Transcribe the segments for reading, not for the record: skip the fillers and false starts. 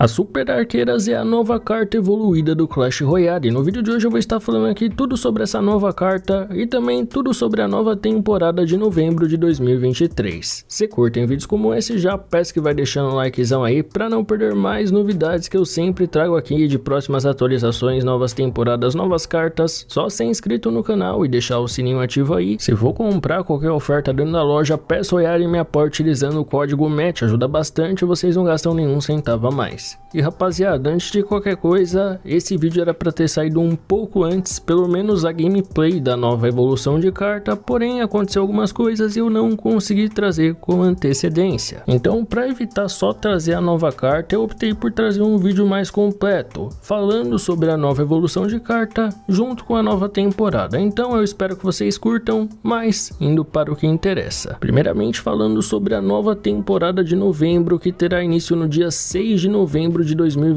A Super Arqueiras é a nova carta evoluída do Clash Royale. No vídeo de hoje eu vou estar falando aqui tudo sobre essa nova carta e também tudo sobre a nova temporada de novembro de 2023. Se curtem vídeos como esse, já peço que vai deixando um likezão aí para não perder mais novidades que eu sempre trago aqui de próximas atualizações, novas temporadas, novas cartas. Só ser inscrito no canal e deixar o sininho ativo aí. Se for comprar qualquer oferta dentro da loja, peço Royale e me apoie utilizando o código MET, ajuda bastante, vocês não gastam nenhum centavo a mais. E rapaziada, antes de qualquer coisa, esse vídeo era para ter saído um pouco antes, pelo menos a gameplay da nova evolução de carta, porém aconteceu algumas coisas e eu não consegui trazer com antecedência. Então, para evitar só trazer a nova carta, eu optei por trazer um vídeo mais completo, falando sobre a nova evolução de carta, junto com a nova temporada. Então eu espero que vocês curtam, mas indo para o que interessa. Primeiramente falando sobre a nova temporada de novembro, que terá início no dia 6 de novembro de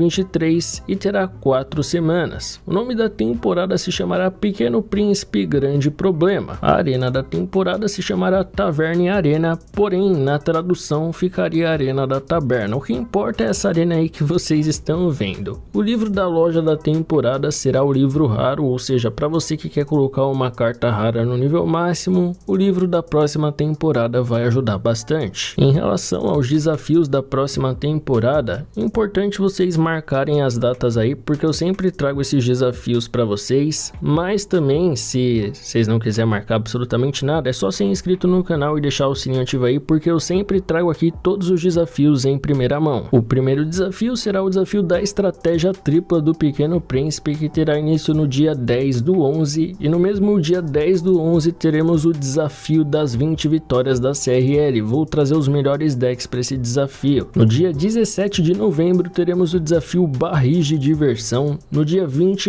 2023 e terá 4 semanas. O nome da temporada se chamará Pequeno Príncipe Grande Problema. A arena da temporada se chamará Taverna e Arena, porém na tradução ficaria Arena da Taberna. O que importa é essa arena aí que vocês estão vendo. O livro da loja da temporada será o livro raro, ou seja, para você que quer colocar uma carta rara no nível máximo, o livro da próxima temporada vai ajudar bastante. Em relação aos desafios da próxima temporada, importante vocês marcarem as datas aí, porque eu sempre trago esses desafios para vocês, mas também se vocês não quiserem marcar absolutamente nada, é só ser inscrito no canal e deixar o sininho ativo aí, porque eu sempre trago aqui todos os desafios em primeira mão. O primeiro desafio será o desafio da estratégia tripla do Pequeno Príncipe, que terá início no dia 10 do 11, e no mesmo dia 10 do 11 teremos o desafio das 20 vitórias da CRL. Vou trazer os melhores decks para esse desafio. No dia 17 de novembro teremos o desafio Barris de Diversão. No dia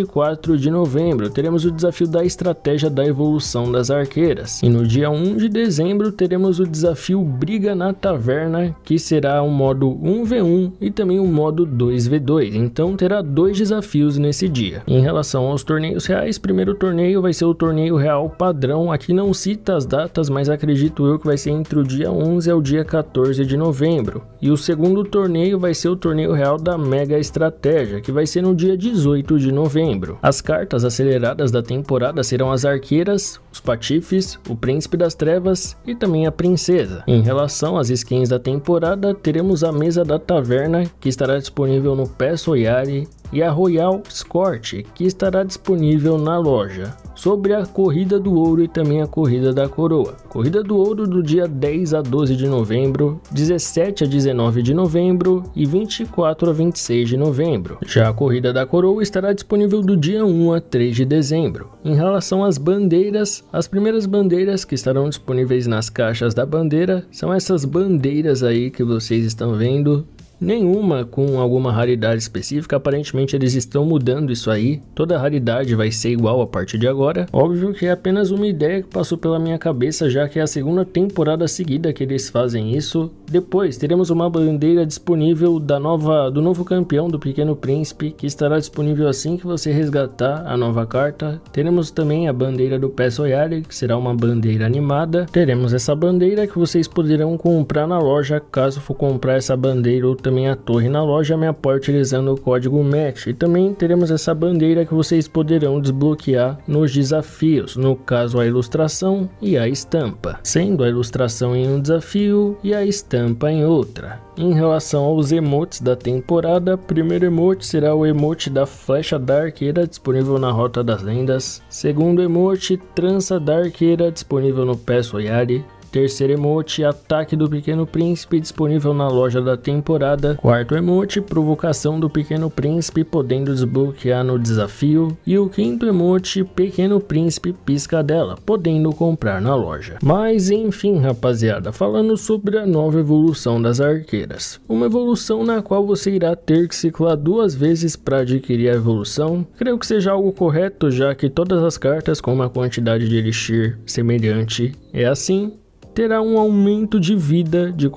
24 de novembro teremos o desafio da estratégia da evolução das arqueiras. E no dia 1 de dezembro teremos o desafio Briga na Taverna, que será o modo 1v1 e também o modo 2v2. Então terá 2 desafios nesse dia. Em relação aos torneios reais, primeiro torneio vai ser o torneio real padrão. Aqui não cita as datas, mas acredito eu que vai ser entre o dia 11 ao dia 14 de novembro. E o segundo torneio vai ser o torneio real da Mega Estratégia, que vai ser no dia 18 de novembro. As cartas aceleradas da temporada serão as arqueiras, os patifes, o príncipe das trevas e também a princesa. Em relação às skins da temporada, teremos a mesa da taverna, que estará disponível no PES Royale, e a Royal Escort, que estará disponível na loja. Sobre a corrida do ouro e também a corrida da coroa. Corrida do ouro do dia 10 a 12 de novembro, 17 a 19 de novembro e 24 a 26 de novembro. Já a corrida da coroa estará disponível do dia 1 a 3 de dezembro. Em relação às bandeiras, as primeiras bandeiras que estarão disponíveis nas caixas da bandeira são essas bandeiras aí que vocês estão vendo. Nenhuma com alguma raridade específica, aparentemente eles estão mudando isso aí, toda raridade vai ser igual a partir de agora. Óbvio que é apenas uma ideia que passou pela minha cabeça, já que é a segunda temporada seguida que eles fazem isso. Depois teremos uma bandeira disponível do novo campeão do Pequeno Príncipe, que estará disponível assim que você resgatar a nova carta. Teremos também a bandeira do PES Royale, que será uma bandeira animada. Teremos essa bandeira que vocês poderão comprar na loja, caso for comprar essa bandeira ou também a torre na loja, me apoie utilizando o código MET. E também teremos essa bandeira que vocês poderão desbloquear nos desafios, no caso a ilustração e a estampa, sendo a ilustração em um desafio e a estampa em outra. Em relação aos emotes da temporada, primeiro emote será o emote da Flecha da Arqueira, disponível na Rota das Lendas. Segundo emote, Trança da Arqueira, disponível no PES Royale. Terceiro emote, Ataque do Pequeno Príncipe, disponível na loja da temporada. Quarto emote, Provocação do Pequeno Príncipe, podendo desbloquear no desafio. E o quinto emote, Pequeno Príncipe Piscadela, podendo comprar na loja. Mas enfim, rapaziada, falando sobre a nova evolução das arqueiras. Uma evolução na qual você irá ter que ciclar 2 vezes para adquirir a evolução. Creio que seja algo correto, já que todas as cartas com uma quantidade de elixir semelhante é assim. Terá um aumento de vida de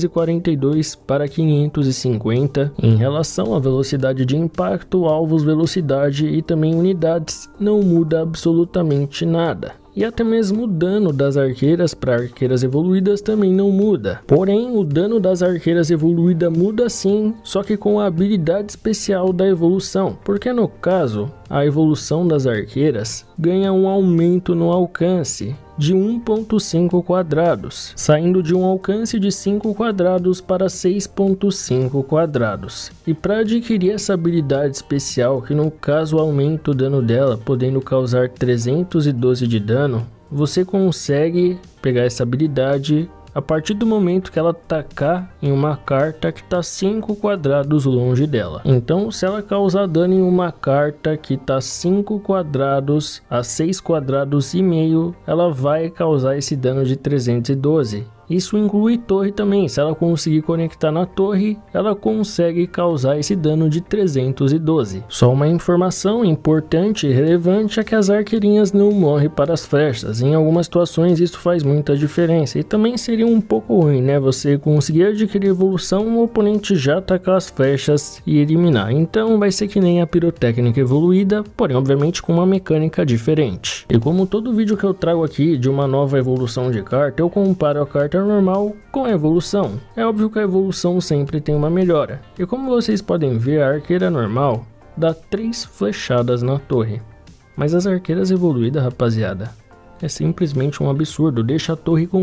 442 para 550. Em relação à velocidade de impacto, alvos, velocidade e também unidades, não muda absolutamente nada. E até mesmo o dano das arqueiras para arqueiras evoluídas também não muda. Porém, o dano das arqueiras evoluídas muda sim, só que com a habilidade especial da evolução. Porque no caso, a evolução das arqueiras ganha um aumento no alcance de 1.5 quadrados, saindo de um alcance de 5 quadrados para 6.5 quadrados. E para adquirir essa habilidade especial, que no caso aumenta o dano dela, podendo causar 312 de dano, você consegue pegar essa habilidade a partir do momento que ela atacar em uma carta que está 5 quadrados longe dela. Então, se ela causar dano em uma carta que está 5 quadrados a 6 quadrados e meio, ela vai causar esse dano de 312. Isso inclui torre também. Se ela conseguir conectar na torre, ela consegue causar esse dano de 312. Só uma informação importante e relevante é que as arqueirinhas não morrem para as flechas. Em algumas situações isso faz muita diferença. E também seria um pouco ruim, né? Você conseguir adquirir evolução, o oponente já atacar as flechas e eliminar. Então vai ser que nem a pirotécnica evoluída, porém obviamente com uma mecânica diferente. E como todo vídeo que eu trago aqui de uma nova evolução de carta, eu comparo a carta normal com a evolução. É óbvio que a evolução sempre tem uma melhora. E como vocês podem ver, a arqueira normal dá 3 flechadas na torre. Mas as arqueiras evoluídas, rapaziada, é simplesmente um absurdo. Deixa a torre com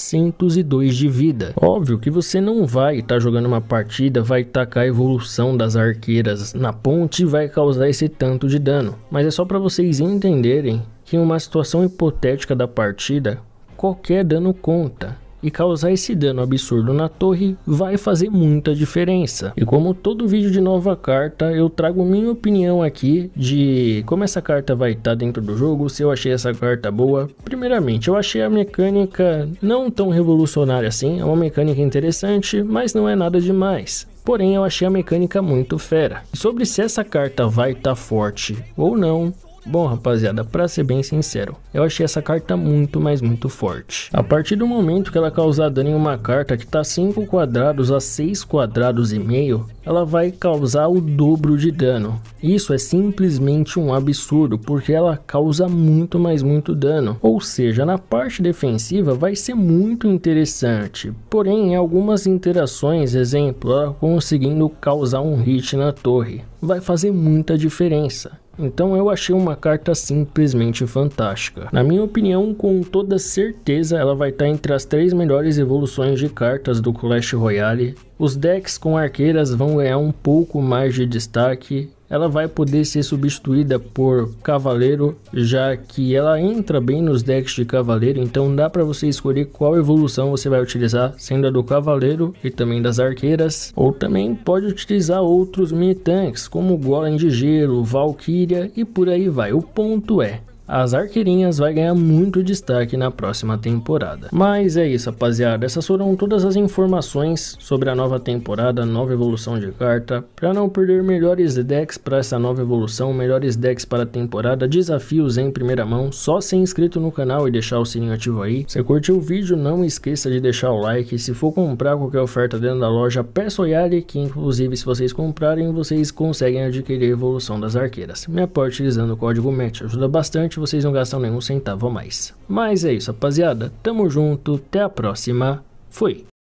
902 de vida. Óbvio que você não vai estar jogando uma partida, vai tacar a evolução das arqueiras na ponte e vai causar esse tanto de dano. Mas é só para vocês entenderem que em uma situação hipotética da partida, qualquer dano conta. E causar esse dano absurdo na torre vai fazer muita diferença. E como todo vídeo de nova carta, eu trago minha opinião aqui de como essa carta vai estar dentro do jogo, se eu achei essa carta boa. Primeiramente, eu achei a mecânica não tão revolucionária assim, é uma mecânica interessante, mas não é nada demais. Porém, eu achei a mecânica muito fera. E sobre se essa carta vai estar forte ou não, bom, rapaziada, pra ser bem sincero, eu achei essa carta muito, mas muito forte. A partir do momento que ela causar dano em uma carta que tá 5 quadrados a 6 quadrados e meio, ela vai causar o dobro de dano. Isso é simplesmente um absurdo, porque ela causa muito, mas muito dano. Ou seja, na parte defensiva vai ser muito interessante. Porém, em algumas interações, exemplo, ela conseguindo causar um hit na torre, vai fazer muita diferença. Então eu achei uma carta simplesmente fantástica. Na minha opinião, com toda certeza, ela vai estar entre as 3 melhores evoluções de cartas do Clash Royale. Os decks com arqueiras vão ganhar um pouco mais de destaque. Ela vai poder ser substituída por cavaleiro, já que ela entra bem nos decks de cavaleiro, então dá para você escolher qual evolução você vai utilizar, sendo a do cavaleiro e também das arqueiras, ou também pode utilizar outros mini tanques, como Golem de Gelo, Valkyria e por aí vai. O ponto é, as arqueirinhas vai ganhar muito destaque na próxima temporada. Mas é isso, rapaziada. Essas foram todas as informações sobre a nova temporada, nova evolução de carta. Para não perder melhores decks para essa nova evolução, melhores decks para a temporada, desafios em primeira mão, só ser inscrito no canal e deixar o sininho ativo aí. Se curtiu o vídeo, não esqueça de deixar o like. Se for comprar qualquer oferta dentro da loja, peça Royale, que inclusive se vocês comprarem, vocês conseguem adquirir a evolução das arqueiras. Me apoie utilizando o código MET, ajuda bastante. Vocês não gastam nenhum centavo a mais. Mas é isso, rapaziada. Tamo junto, até a próxima. Fui!